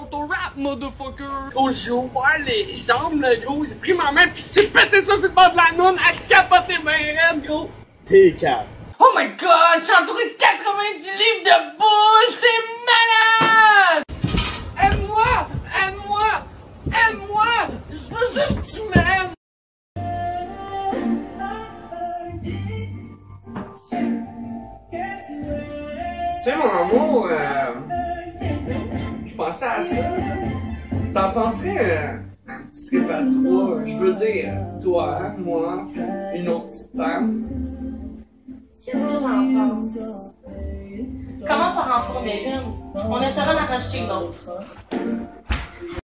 auto-rap, motherfucker! Gros, j'ai ouvert les jambes, là, gros. J'ai pris ma main pis j'ai pété ça sur le bord de la noune à capoter ma raide, gros. T'es calme. Oh my god, j'ai entouré de 90 livres de boules, c'est malade! Aide-moi! Aide-moi! Aide-moi! Je veux juste que tu m'aides! Tu sais, mon amour, je pensais à ça. Tu t'en penserais un petit trip à trois? Je veux dire, toi, moi, une autre petite femme. Qu'est-ce que j'en pense? Commence par en fournir une. On essaiera d'en racheter une autre.